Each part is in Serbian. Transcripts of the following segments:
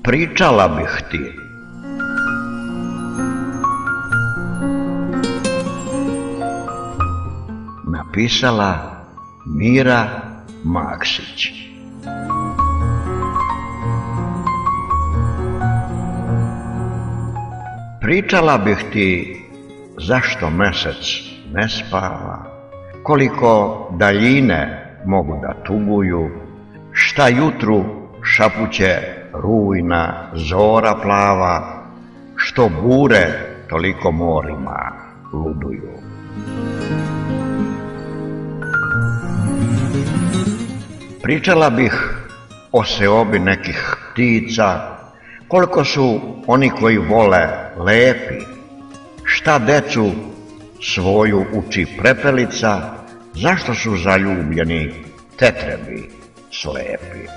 Pričala bih ti. Napisala Mira Maksić. Pričala bih ti zašto mesec ne spava, koliko daljine mogu da tuguju, šta jutru šapuće rujna zora plava, što bure toliko morima luduju. Pričala bih o seobi nekih ptica, koliko su oni koji vole lepi, šta decu svoju uči prepelica, zašto su zaljubljeni tetrebi slepi.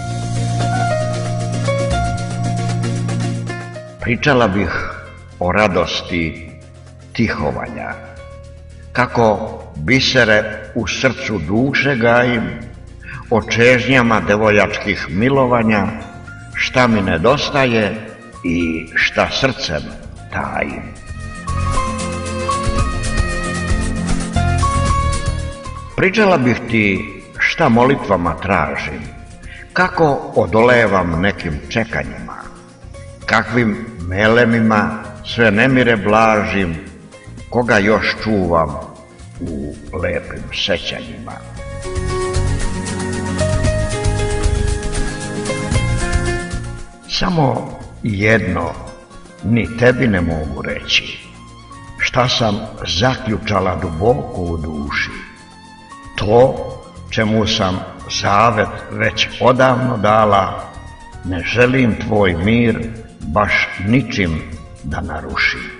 Pričala bih o radosti tihovanja, kako bisere u srcu duše gajim, o čežnjama devojjačkih milovanja, šta mi nedostaje i šta srcem tajim. Pričala bih ti šta molitvama tražim, kako odolevam nekim čekanjima, kakvim melemima sve nemire blažim, koga još čuvam u lepim sećanjima. Samo jedno ni tebi ne mogu reći, šta sam zaključala duboko u duši, to čemu sam zavet već odavno dala, ne želim tvoj mir baš ničim da naruši.